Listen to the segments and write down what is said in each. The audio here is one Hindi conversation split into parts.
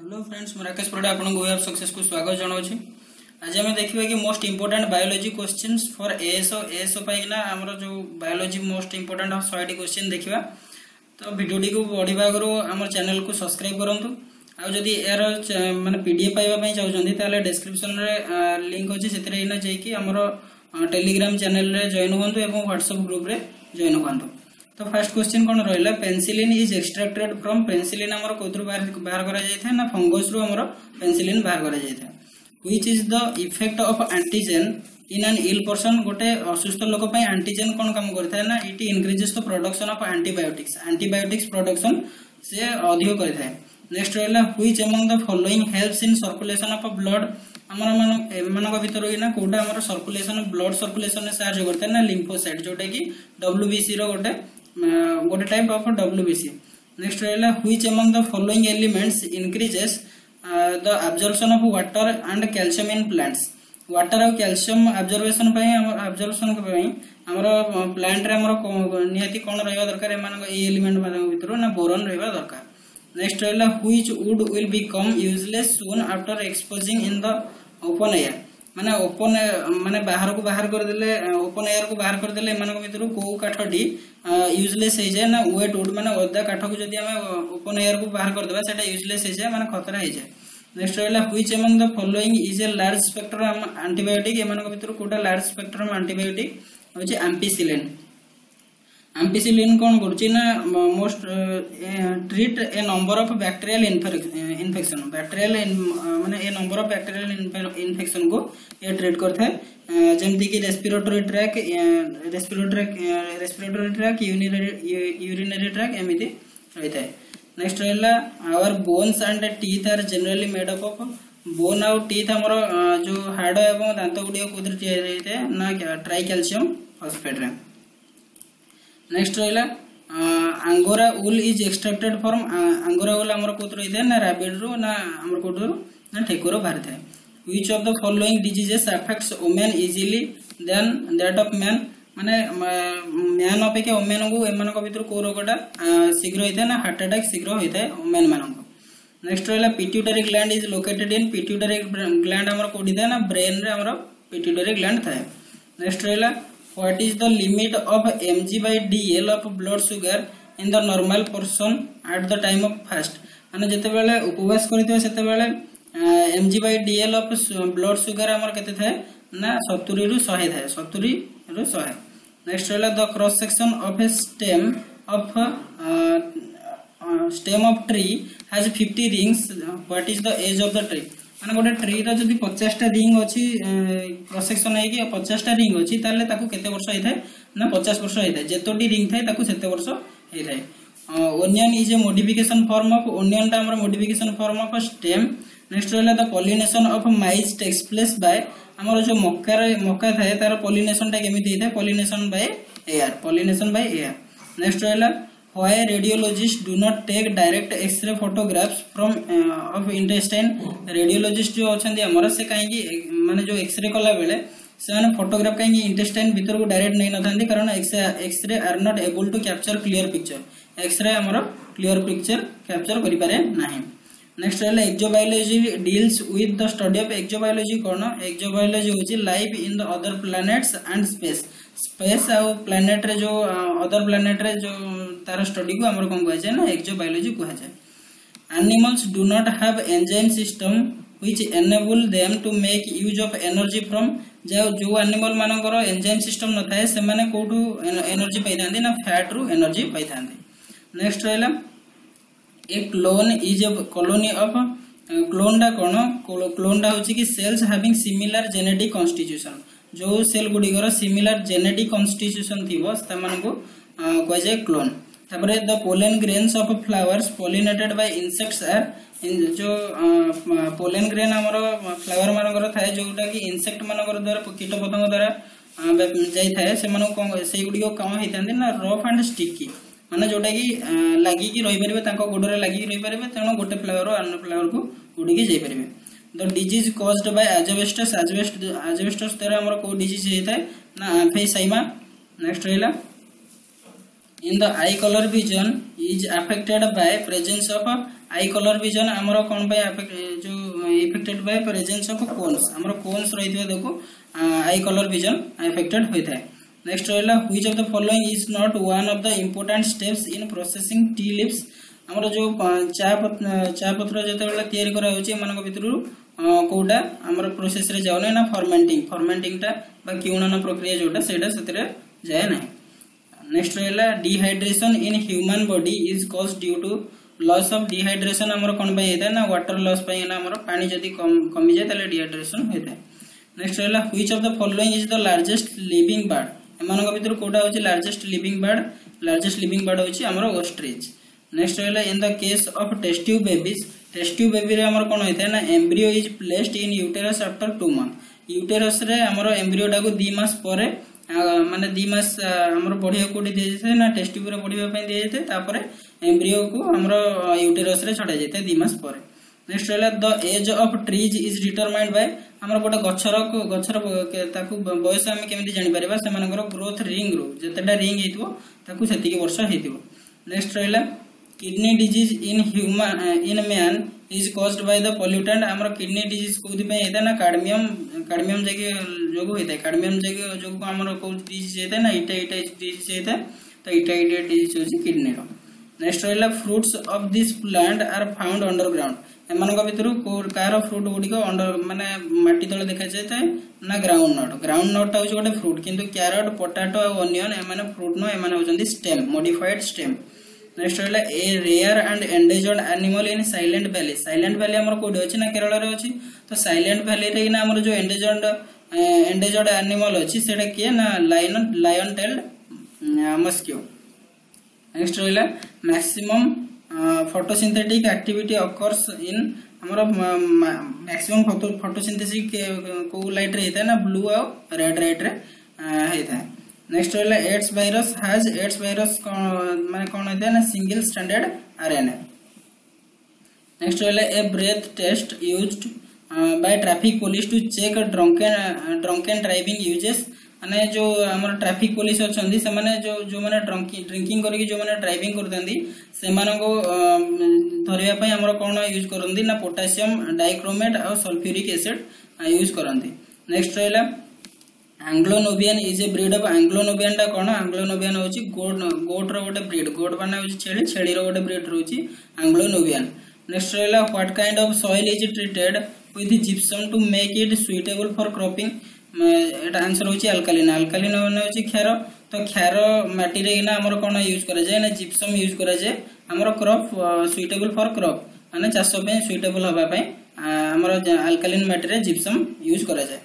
हेलो फ्रेंड्स मैं राकेश परिडा आपको वे ऑफ सक्सेस को स्वागत जनाऊँ। आज आम देखा कि most important biology questions for ASO पाइना आमर जो बायोलॉजी मोस्ट इंपोर्टेंट 100टी क्वेश्चन देखा। तो भिडियोटी को बढ़िया आगु आम चैनल को सब्सक्राइब करूँ। आदि यार माने पीडीएफ पाइबा चाहते डिस्क्रिप्शन रे लिंक अच्छी से जाकि आमर टेलीग्राम चैनल रे जॉइन हुआ और व्हाट्सएप ग्रुप रे जॉइन हुआ। तो फर्स्ट क्वेश्चन कौन रहा penicillin is extracted from penicillin आमर कोथरू बाहर करा जायथा ना फंगस रु आमर पेनिसिलिन बाहर करा जायथा। Which is the effect of antigen in an ill person गोटे असुस्थ लोक पई एंटीजन कोन काम करथा ना it increases the production of antibiotics production से अधिक करथा। नेक्स्ट रहला which among the following helps in circulation of blood आमर एमानक भितर ना कोटा आमर सर्कुलेशन ब्लड सर्कुलेशन में सहायता करथा ना लिम्फोसाइट जोटा कि डब्ल्यूबीसी रो गोटे टाइप ऑफ डब्ल्यूबीसी। नेक्स्ट रहला which among the following elements increases the absorption of water and calcium in plants. Water और कैल्शियम एब्जॉर्प्शन हमर प्लांट रे हमर नियति कोन रहबा दरकार एमानक ए एलिमेंट मानक भितर ना बोरॉन रहबा दरकार। नेक्स्ट रहला which wood will become useless soon after exposing in the open air माने ओपन माने बाहर को बाहर कर देले ओपन एयर को बाहर कर देले एमानक भितर को काठटी यूजलेस हो जाए ना वेट वुड माने ओदा काठ को जदी हम ओपन एयर को बाहर कर देबा सेटा यूजलेस हो जाए माने खतरा हो जाए। नेक्स्ट रहला which among the following is a large spectrum antibiotic एमानक भितर कोटा लार्ज स्पेक्ट्रम एंटीबायोटिक होचे एम्पिसिलिन। एम्पिसिलिन कोन करछि ना most treat a number of bacterial infection माने a number of bacterial infection को ये ट्रीट करता है जेमति कि रेस्पिरेटरी ट्रैक यूरिनरी ट्रैक एमिति रहता है। नेक्स्ट रहला our bones and teeth are generally made up of bone और टीथ हमर जो हाड़ एवं दांत गुडी कोदर तैयार रहते हैं ना ट्राई कैल्शियम फॉस्फेट रे। नेक्स्ट रहला Angora wool is extracted from Angora wool हमर कोत रहते ना रैबिट रो ना हमर कोटरो ना ठेकुरो बाहर थाए। Which of the following diseases affects women easily than that of man माने मैन अपेक्षा वुमेन को एमान को भीतर को रोगटा शीघ्र होइता ना हार्ट अटैक शीघ्र होइता वुमेन मान को। नेक्स्ट रहला pituitary gland is located in pituitary gland हमर कोडी था ना ब्रेन रे हमर पिट्यूटरी ग्लैंड थाए। नेक्स्ट रहला what is the limit of mg/dl of blood sugar in the normal person at the time of fast माने जते बेले उपवास करथियो सेते बेले mg/dl of blood sugar हमर केते थाए ना 70 रु 100 थाए 70 रु 100। नेक्स्ट रहला the cross section of a stem of tree has 50 rings what is the age of the tree माने गोटे ट्री रो जदी 50 टा रिंग अछि क्रॉस सेक्शन है कि 50 टा रिंग अछि ताले ताकू केते वर्ष होय थाए ना 50 वर्ष होय थाए जेतोटी रिंग थाए ताकू सेते वर्ष होय थाए। Onion is a modification form of onion टा हमर modification form of stem. Next रहला the pollination of maize takes place by हमर जो मक्का थाए तार पॉलिनेशन टा केमिति होय थाए पॉलिनेशन बाय एयर। नेक्स्ट रहला why radiologists do not take direct x-ray photographs from of intestine radiologist जो अछंदी हमर से काहे कि माने जो एक्सरे कला बेले से माने फोटोग्राफ काहे कि इंटेस्टाइन भीतर को डायरेक्ट नहीं नथांदी कारण X ray are not able to capture clear picture X ray हमर क्लियर पिक्चर कैप्चर करि पारे नाही। नेक्स्ट रहला exobiology deals with the study of exobiology कोन एक्सोबायोलॉजी होची life in the other planets and space और प्लैनेट रे जो अदर प्लैनेट रे जो तार स्टडी को हमर कोन कहै छै ना एक्सोबायोलॉजी कहै छै। Animals do not have enzyme system which enable them to make use of energy from जो एनिमल मानकर एंजाइम सिस्टम न थाए से माने कोठू एनर्जी पाइथांदी ना फैट रु एनर्जी पाइथांदी। नेक्स्ट रहला a clone is a colony of clone डा क्लोन डा होची कि cells having similar genetic constitution जो सेल गुडीगर सिमिलर जेनेटिक कॉन्स्टिट्यूशन थिबो तमान को कहै छै क्लोन। तापरे the pollen grains of flowers pollinated by insects are जो पोलन ग्रेन हमर फ्लावर मानकर थाए जोटा कि इंसेक्ट मानकर द्वारा कीट पतंग द्वारा जाई थाए से मानो सेई गुडी को काम हेतांदी ना रफ एंड स्टिकी माने जोटा कि लागि कि रहि परबे तांको गोडरे लागि कि रहि परबे तेनो गोटे फ्लावर अन्य फ्लावर को उडी कि जाई परबे। The disease caused by asbestos द्वारा हमर को डिजीज हेताय ना एम्फिसाइमा। नेक्स्ट रहला in the eye colour vision is affected by presence of eye colour vision हमरो कोन बाय जो affected by presence of cones हमरो कोन्स रहितबे देखो आई कलर विजन अफेक्टेड होय थाए। नेक्स्ट रहला which of the following is not one of the important steps in processing tea leaves हमरो जो चा पत्र जते तयारी करा होची मानको भितरु कोडा हमरो प्रोसेस रे जाउने ना फर्मेंटिंग टा बा किउणन प्रक्रिया जोटा सेटा सतरे जाय ना। नेक्स्ट रहला dehydration in human body is caused due to loss of dehydration हमरो कोन पय हेता ना वाटर लॉस पय ना हमरो पानी जदी कमी जाय तले डिहाइड्रेशन हेता। नेक्स्ट रहला which of the following is the largest living bird एमानक भितर कोडा होची लार्जेस्ट लिविंग बर्ड होची हमरो ऑस्ट्रिच। नेक्स्ट रहला in the case of test tube baby रे हमरो कोन हेता ना embryo is placed in uterus after 2 month uterus रे हमरो एम्ब्रियो टाको 2 मास परे माने 2 मास हमरो बढ़िया कोडी दे जेते ना टेस्ट ट्यूब रे बढ़िया पय दे जेते तापरे एम्ब्रियो को हमरो यूटेरस रे छडा जेते 2 मास परे। नेक्स्ट रहला the age of trees is determined by हमरो गोटे गछर ताकू बयस हम केमिति जानि परबा से मानकर ग्रोथ रिंग रो जतेटा रिंग हेतबो ताकू सेति के वर्ष हेतबो। नेक्स्ट रहला kidney disease in human in man is caused by the pollutant हमरो किडनी डिजीज कोदि पे हेता ना कार्डियम जगे जोगु हेता कार्डियम जगे जोगु हमरो को डिजीज हेता ना इटा डिजीज हेता तो इटा डिजीज होची किडनी रो। नेक्स्ट रहला fruits of this plant are found underground एमानक भितरु कार फ्रूट गुडी को अंडर माने माटी तळे देखा जाय ना ग्राउंड नट होची गोटे फ्रूट किंतु कैरट पोटैटो और ओनियन एमाने फ्रूट नो एमाने होचंदी स्टेम मॉडिफाइड स्टेम। नेक्स्ट रहला a rare and endangered animal in Silent Valley हमर कोडी अछि ना केरल रे अछि तो साइलेंट वैली रे ना हमर जो एंडेजर्ड एनिमल अछि सेटा के ना लायन टेल्ड मस्क्यू। नेक्स्ट रहला maximum photosynthetic activity occurs in हमर मैक्सिमम फोटोसिंथेसिस को लाइट रे हेता ना ब्लू और रेड लाइट रे हेता। नेक्स्ट रहला एड्स वायरस माने कोन हेता ना सिंगल स्ट्रैंडेड आरएनए। नेक्स्ट रहला a breath test used by traffic police to check drunken driving uses माने जो हमर ट्रैफिक पुलिस अछंदी से माने जो माने ड्रिंकिंग करके जो माने ड्राइविंग करतंदी से माने को धरिया पय हमर कोन यूज करंदी ना पोटेशियम डाइक्रोमेट और सल्फ्यूरिक एसिड यूज करंदी। नेक्स्ट रहला Anglo Nubian is a breed of Anglo Nubian टा कोन एंग्लोनोबियन होची गोट रो गोटे ब्रीड गोट माने होची छेली रो गोटे ब्रीड रहउची एंग्लोनोबियन। नेक्स्ट रहला what kind of soil is treated with gypsum to make it suitable for cropping एटा आंसर होची अल्कालिन माने होची क्षार तो क्षार माटी रे ना हमर कोन यूज करा जाय ना जिप्सम यूज करा जाय हमर क्रॉप सुइटेबल फॉर क्रॉप माने चाष पे सुइटेबल होबा पे हमर अल्कालिन माटी रे जिप्सम यूज करा जाय।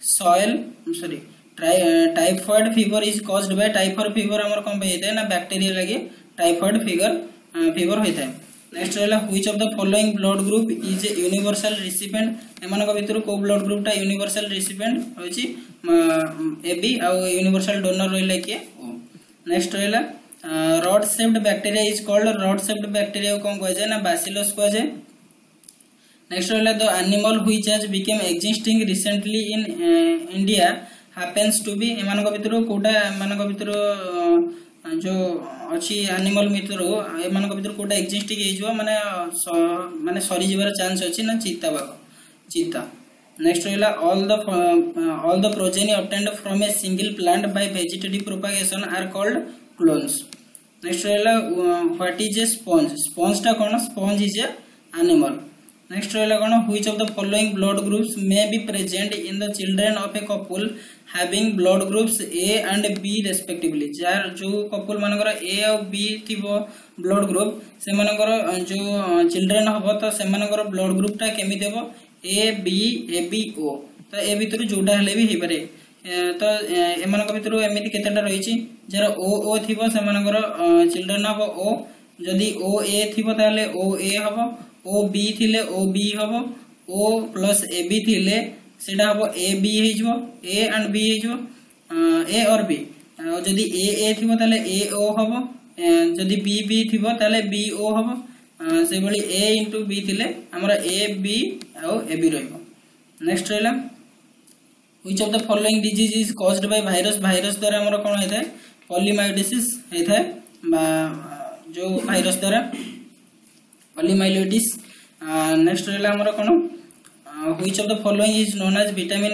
Typhoid fever is caused by typhoid fever हमर कोन पे हेते ना बैक्टीरिया लागे टाइफॉइड फीवर होता है। नेक्स्ट रहला which of the following blood group is a universal recipient एमानक भितर को ब्लड ग्रुप टा यूनिवर्सल रिसिपिएंट होची एबी आ यूनिवर्सल डोनर रहला के ओ। नेक्स्ट रहला rod shaped bacteria is called rod shaped bacteria कोन कहै छै ना बैसिलस कहै छै। नेक्स्ट रहला the animal which has become existing recently in India happens to be एमानक भितर कोटा एमानक भितर जो अछि एनिमल मित्र एमानक भितर कोटा एक्जिस्टिंग हेजो माने सरी जिवार चांस अछि ना चीता। नेक्स्ट रहला all the progeny obtained from a single plant by vegetative propagation are called clones. Next रहला व्हाट इज ए स्पॉन्ज टा कोन sponge is a animal. Next रहला कोन which of the following blood groups may be present in the children of a couple having blood groups A and B respectively जार जो कपल मानकर ए और बी थिबो ब्लड ग्रुप से मानकर जो चिल्ड्रन हबो तो से मानकर ब्लड ग्रुप टा केमि देबो ए बी ओ तो ए भीतर जोडा हले भी हे पारे तो एमानक भितर एमिति केतेटा रहिछि जार ओ थिबो से मानकर चिल्ड्रन हबो ओ जदी ओ ए थिबो ताले ओ ए हबो ओ बी थिले ओ बी हबो ओ प्लस ए बी थिले सेटा हबो ए बी हेजबो ए एंड बी हेजबो ए और बी जदी ए थिबो ताले ए ओ हबो जदी बी थिबो ताले बी ओ हबो से बली ए इनटू बी थिले हमरा ए बी और ए बी रहबो। नेक्स्ट रहला which of the following disease is caused by virus द्वारा हमरा कोन हेतै पॉलीमाइटिस हेतै जो भाइरस द्वारा पॉलीमाइलिटिस। नेक्स्ट रहला हमर कोन which of the following is known as vitamin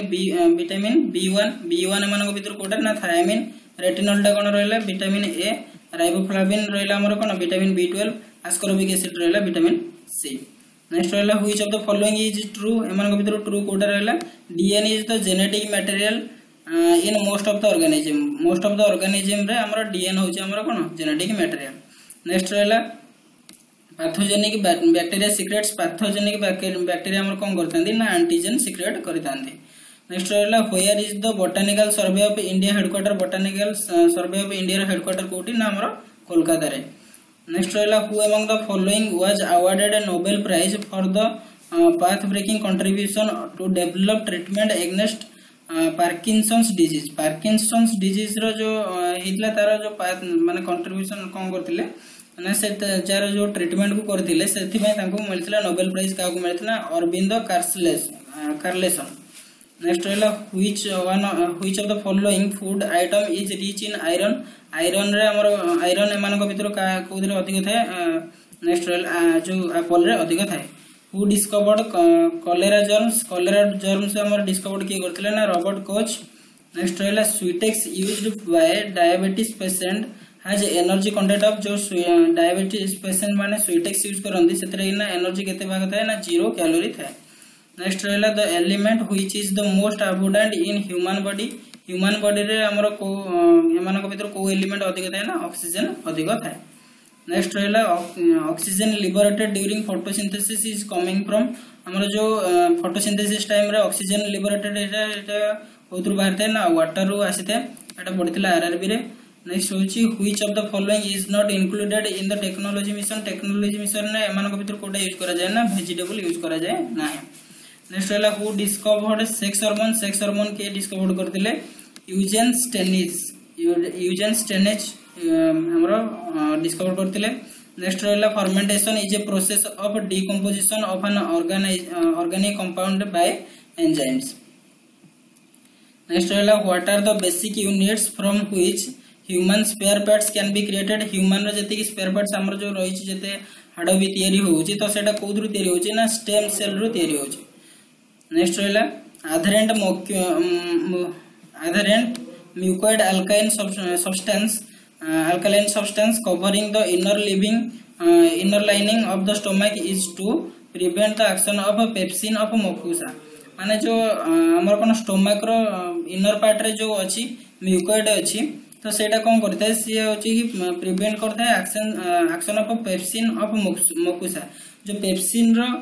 B1 एमान भीतर कोटा ना थायमिन रेटिनॉल टा कोन रहला विटामिन ए राइबोफ्लाविन रहला हमर कोन विटामिन B12 ascorbic acid रहला विटामिन C। नेक्स्ट रहला which of the following is true एमान भीतर ट्रू कोटा रहला DNA is the genetic material in most of the organism रे हमर DNA होची हमर कोन जेनेटिक मटेरियल। नेक्स्ट रहला pathogenic bacteria secretes pathogenic bacteria हमर कोन करथांदी ना एंटीजन सीक्रेट करथांदी। नेक्स्ट रहला where is the botanical survey of India headquarter botanical survey of India headquarter कोठी ना हमर कोलकाता रे। नेक्स्ट रहला who among the following was awarded a Nobel prize for the path breaking contribution to develop treatment against Parkinson's disease रो जो हितला तार जो माने कंट्रीब्यूशन कोन करथिले ना से जार जो ट्रीटमेंट को करथिले सेथि पय तांको मिलथिला नोबेल प्राइज का को मिलथिला अरविंद कार्लेसन। नेक्स्ट रहला which of the following food item is rich in iron रे हमर आयरन एमान को भीतर कोदिरे अधिक थाए। नेक्स्ट रहला जो एप्पल रे अधिक थाए। हु डिस्कवर्ड कॉलेरा जर्म्स हमर डिस्कवर्ड के करथिले ना रॉबर्ट कोच। नेक्स्ट रहला Sweetex used by diabetes patient has energy content of जो डायबिटीज पेशेंट माने स्वीटेक्स यूज करंदी सेतरे ना एनर्जी केते भाग थाए ना 0 कैलोरी थाए। नेक्स्ट रहला the element which is the most abundant in human body रे हमर को एमान को भीतर को एलिमेंट अधिक थाए ना ऑक्सीजन अधिक थाए। नेक्स्ट रहला oxygen liberated during photosynthesis is coming from हमर जो फोटोसिंथेसिस टाइम रे ऑक्सीजन लिबरेटेड एटा ओथुर बाहर थाए ना वाटर रो आसीते एटा पडितला आरआरबी रे। नेक्स्ट होची which of the following is not included in the technology mission ने एमान को भीतर कोटा यूज करा जाय ना वेजिटेबल यूज करा जाय ना। नेक्स्ट रहला हु डिस्कवर्ड सेक्स हार्मोन के डिस्कवर्ड करथिले यूजेन स्टेनिज हमरो डिस्कवर करथिले। नेक्स्ट रहला fermentation is a process of decomposition of an organic compound by enzymes. Next रहला what are the basic units from which human spare parts can be created human रो जति की स्पेयर पार्ट्स हमर जो रही छि जते हाड़ भी तयारी होउछि तो सेटा कोदरु तयारी होउछि ना स्टेम सेल रो तयारी होउछि। नेक्स्ट रहला adherent mucoid alkaline substance covering the inner lining of the stomach is to prevent the action of pepsin of mucosa माने जो हमर कोन स्टोमक रो इनर पार्ट रे जो अछि म्यूकोइड अछि तो सेटा कोन करथे से होची कि प्रिवेंट करथे action of pepsin of mucosa जो पेप्सिन रो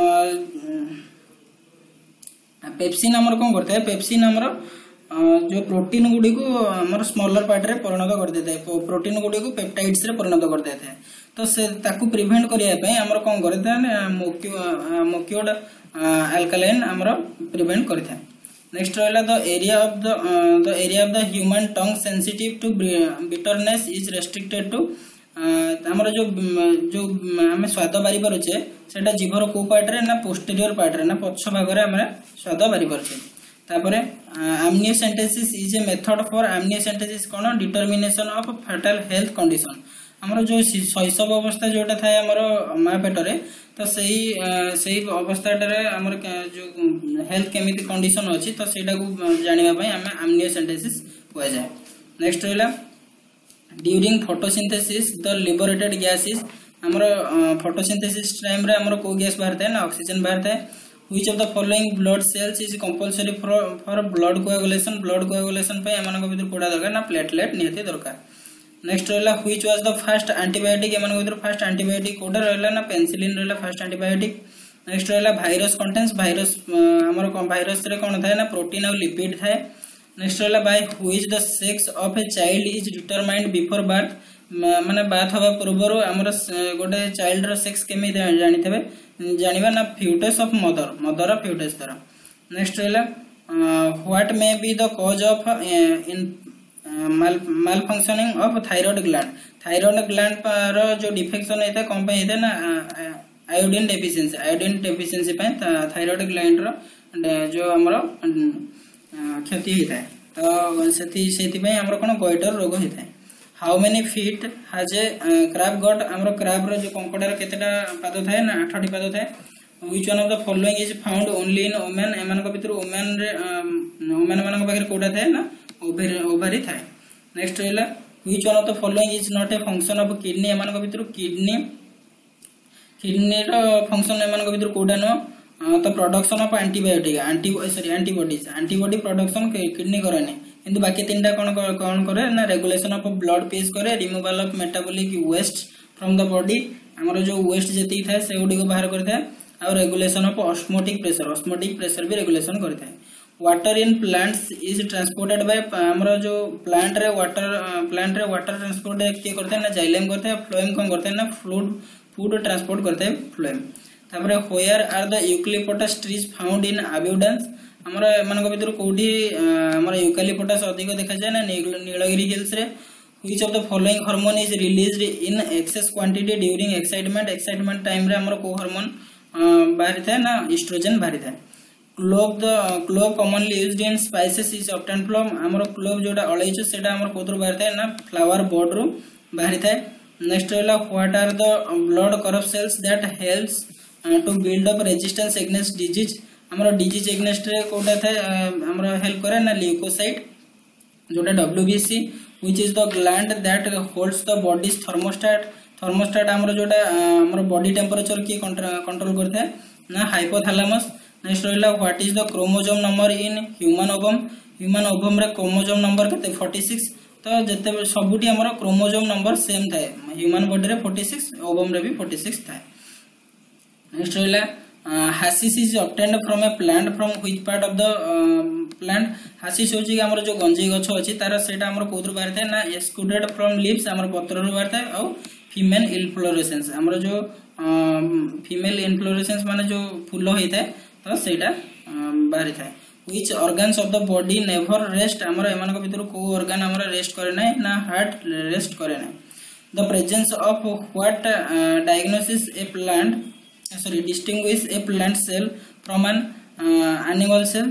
पेप्सिन हमर कोन करथे पेप्सिन हमर जो प्रोटीन गुडी को हमर स्मॉलर पार्ट रे परिणत कर देथे प्रोटीन गुडी को पेप्टाइड्स रे परिणत कर देथे तो से ताकू प्रिवेंट करिया पय हमर कोन करथे मुकोइड अल्कालाइन हमर प्रिवेंट करथे। नेक्स्ट रहला the area of the human tongue sensitive to bitterness is restricted to हमर जो हमें स्वाद बारी परछे सेटा जीभर को पार्ट रे ना पोस्टीरियर पार्ट रे ना पछ भाग रे हमें स्वाद बारी परछे। तापरे amniocentesis is a method for amniocentesis कोन determination of foetal health condition हमर जो शैशव अवस्था जोटा थाए हमर मा पेट रे तो सही अवस्था रे हमर जो हेल्थ केमिति कंडीशन अछि तो सेटा को जानिबा पय हमें amniocentesis होय जाय। नेक्स्ट रहला during photosynthesis the liberated gas is हमर फोटोसिंथेसिस टाइम रे हमर को गैस बाहर थाए ना ऑक्सीजन बाहर थाए। Which of the following blood cells is compulsory for blood coagulation पे एमान को भीतर कोडा दरकार ना प्लेटलेट नियति दरकार। नेक्स्ट रहला which was the first antibiotic एमान को भीतर फर्स्ट एंटीबायोटिक कोडा रहला ना पेनिसिलिन रहला फर्स्ट एंटीबायोटिक। नेक्स्ट रहला वायरस कंटेंट्स वायरस हमर वायरस रे कोन थाए ना प्रोटीन और लिपिड थाए। नेक्स्ट रहला by which the sex of a child is determined before birth माने बाथ हवा पूर्व हमर गोटे चाइल्ड रो सेक्स केमे जानि थबे जानिबा ना फ्यूटस ऑफ मदर फ्यूटस तरह। नेक्स्ट रहला what may be the cause of malfunctioning of thyroid gland पर जो डिफेक्शन हेता कोन पे हेता ना आयोडीन डेफिशिएंसी पे थायराइड ग्लैंड रो जो हमर क्षति हेता तो सेति पे हमर कोन गोइटर रोग हेता। How many feet has a crab got हमरो क्रैब रो जो कंकड़ार केतेटा पाद थाए ना 8टी पाद थाए which one of the following is found only in women एमान को भितर वुमेन रे वुमेन मान को पाखे कोडा थाए ना ओवरी थाए नेक्स्ट रहला which one of the following is not a function of kidney एमान को भितर किडनी रो फंक्शन एमान को भितर कोडा नो तो production of antibiotic antibody production kidney करने किंतु बाकी तीनटा कौन करे ना रेगुलेशन ऑफ ब्लड पीस करे removal of metabolic waste from the body हमरो जो वेस्ट जेती थाए से गुडी को बाहर करता है और रेगुलेशन ऑफ ऑस्मोटिक प्रेशर भी रेगुलेशन करता है water in plants is transported by हमरो जो प्लांट रे वाटर ट्रांसपोर्ट के करते हैं ना जाइलेम करते हैं फ्लोएम कौन करते हैं ना फूड ट्रांसपोर्ट करते हैं फ्लोएम तापर where are the eucalyptus trees found in abundance हमर एमान को भितर कोडी हमर यूकलिप्टस अधिक देखा जाय ना नीलगिरी हिल्स रे which of the following hormone is released in excess quantity during excitement time रे हमर को हार्मोन बाहरी थाए ना एस्ट्रोजन बाहरी थाए clove commonly used in spices is obtained from हमर क्लोव जोटा अळैछ सेटा हमर कोथुर बाहरी थाए ना फ्लावर बोर्ड रो बाहरी थाए नेक्स्ट रहला व्हाट आर द ब्लड करप cells that helps to build up resistance against disease हमर डिजीज अगेंस्ट रे कोटा थाए हमर हेल्प करे ना ल्यूकोसाइट जोटा WBC which is the gland that holds the body's thermostat हमर जोटा हमर बॉडी टेंपरेचर की कंट्रोल करता है ना हाइपोथैलेमस नेक्स्ट रहला what is the chromosome number in human ovum रे क्रोमोसोम नंबर केते 46 तो जते सबुटी हमर क्रोमोसोम नंबर सेम थाए ह्यूमन बॉडी रे 46 ओवम रे भी 46 थाए नेक्स्ट रहला hashish is obtained from a plant from which part of the plant hashish होची कि हमर जो गंजेई गछ अछि तार सेटा हमर कोदर बाहर थाए ना एक्सक्लूडेड फ्रॉम लीव्स हमर पत्र रो बाहर थाए और फीमेल इनफ्लोरेसेंस हमर जो फीमेल इनफ्लोरेसेंस माने जो फूल होई थाए तो सेटा बाहर थाए which organs of the body never rest हमर एमान को भितर को ऑर्गन हमर रेस्ट करे नै ना हार्ट रेस्ट करे नै the presence of what diagnosis a plant distinguish a plant cell from an animal cell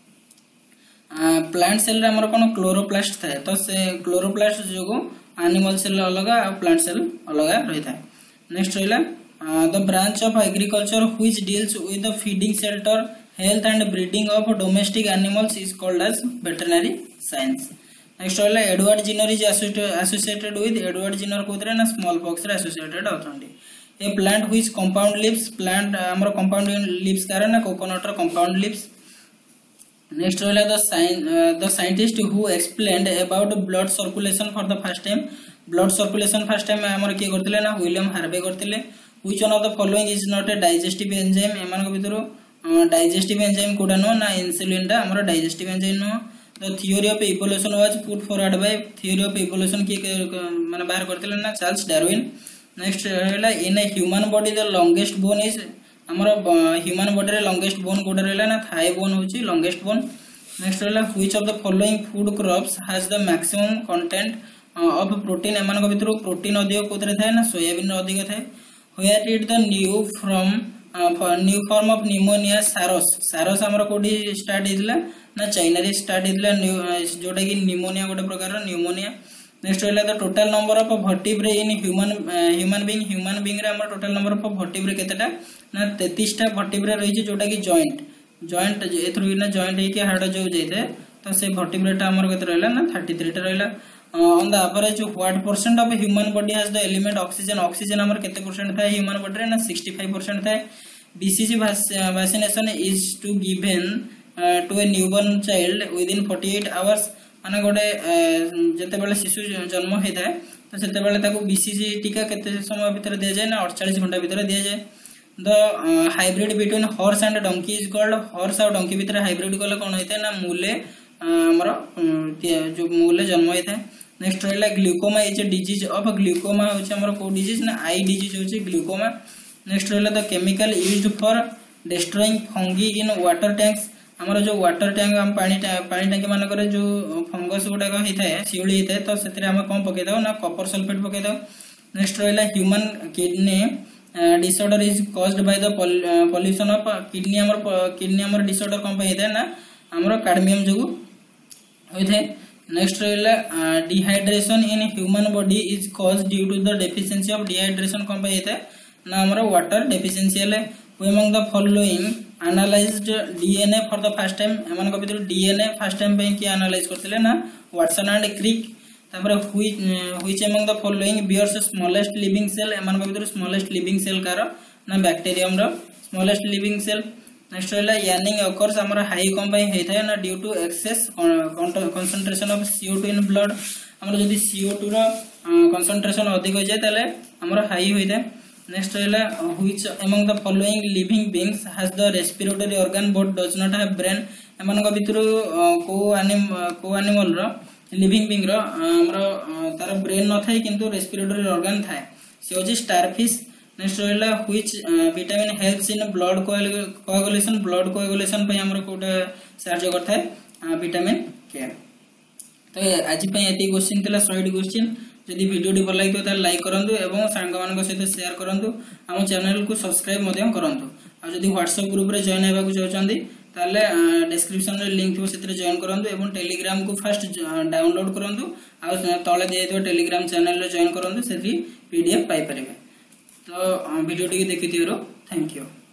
plant cell रे हमर कोन क्लोरोप्लास्ट थाए तो से क्लोरोप्लास्ट जोगो एनिमल सेल अलग और प्लांट सेल अलग रही थाए नेक्स्ट रहला the branch of agriculture which deals with the feeding shelter health and breeding of domestic animals is called as veterinary science next रहला Edward Jenner is associated with Edward Jenner कोतरे ना स्मॉल पॉक्स रे एसोसिएटेड होतंडी a plant which compound leaves plant हमर कंपाउंड लीव्स कारण ना कोकोनट रो कंपाउंड लीव्स नेक्स्ट रहला the scientist who explained about blood circulation for the first time blood circulation first time हमर के करथिले ना विलियम हार्वे करथिले which one of the following is not a digestive enzyme एमान को भितरो डाइजेस्टिव एंजाइम कोडा नो ना इंसुलिन दा हमर डाइजेस्टिव एंजाइम नो the theory of evolution was put forward by theory of evolution के माने बाहर करथिले ना चार्ल्स डार्विन नेक्स्ट रहला in a human body the longest bone is हमर ह्यूमन बॉडी रे लॉन्गेस्ट बोन कोडा रहला ना थाई बोन होची लॉन्गेस्ट बोन नेक्स्ट रहला which of the following food crops has the maximum content of protein एमान को भितर प्रोटीन अधिक कोतरे थाए ना सोयाबीन रो अधिक थाए where did the new form of pneumonia SARS हमर कोडी स्टार्ट हितला ना चाइना रे स्टार्ट हितला जोटा कि निमोनिया गोटे प्रकार रो निमोनिया नेक्स्ट रहला the total number of vertebrae in human being रे हमर टोटल नंबर ऑफ वर्टिब्रे केतेटा ना 33 टा वर्टिब्रे रही जोटा कि जॉइंट एथरु ना जॉइंट हे के हार्ड जो जैते तो से वर्टिब्रे टा हमर केते रहला ना 33 टा रहला on the average what percent of human body has the element oxygen हमर केते परसेंट था ह्यूमन बॉडी रे ना 65% था BCG vaccination is to given to a newborn child within 48 hours माने गोटे जते बेले शिशु जन्म होता है तो सेते बेले ताको बीसीजी टीका केते समय भीतर दिया जाए ना 48 घंटा भीतर दिया जाए the hybrid between horse and donkey is called horse और डंकी भीतर हाइब्रिड कले कोन होइते ना मूले हमर जो मूले जन्म होइते नेक्स्ट रहला glaucoma is a disease of glaucoma होचे हमर को डिजीज ना आई डिजीज होचे ग्लूकोमा नेक्स्ट रहला the chemical used for destroying fungi in water tanks हमर जो वाटर टैंक हम पानी टैंक मान करे जो फंगस गुडा को हिताय सिउली हिताय तो सेतरे हम कोन पके दो ना कॉपर सल्फेट पके दो नेक्स्ट रहला human kidney disorder is caused by the pollution of kidney हमर डिसऑर्डर कोन पे हिताय ना हमर कैडमियम जो होइथे नेक्स्ट रहा dehydration in human body is cause due to the deficiency of dehydration कौन पे होता है ना हमारा वाटर डेफिशिएंसी है among the following analysed DNA for the first time एमान को भीतर डीएनए फर्स्ट टाइम पे की एनालाइज करथिले ना वाटसन एंड क्रिक तापर which among the following bears smallest living cell एमान को भीतर स्मॉलेस्ट लिविंग सेल कार ना बैक्टीरियम रो स्मॉलेस्ट लिविंग सेल नेक्स्ट रहा यार्निंग ऑकर्स हमर हाई कम पे हेता है ना due to excess concentration of CO2 in blood हमर जदी CO2 रो कंसंट्रेशन अधिक हो जाय ताले हमर हाई होय जाय नेक्स्ट रहा which among the following living beings has the respiratory organ but does not have brain एमान को भितर को एनिमल रो लिविंग बीइंग रो हमर तार ब्रेन न थाय किंतु रेस्पिरेटरी ऑर्गन थाय से होजी स्टारफिश नेक्स्ट रहा which vitamin helps in blood coagulation पे हमर कोटा साहाय्य करता है विटामिन के तो आज पे एती क्वेश्चन थिला 100 क्वेश्चन जदि वीडियो टी भल लागितो त लाइक करंतु एवं सांग मान सहित शेयर करंतु हम चैनल को सब्सक्राइब मध्यम करंतु आ जदि WhatsApp ग्रुप रे जॉइन हेबा को चाहछन्ती ताले डिस्क्रिप्शन रे लिंक थिबो सेतरे जॉइन करंतु एवं टेलीग्राम को फर्स्ट डाउनलोड करंतु आ तळे देतो टेलीग्राम चैनल रे जॉइन करंतु सेठी PDF पाई परिबे तो वीडियो टी देखिथिरो थैंक यू।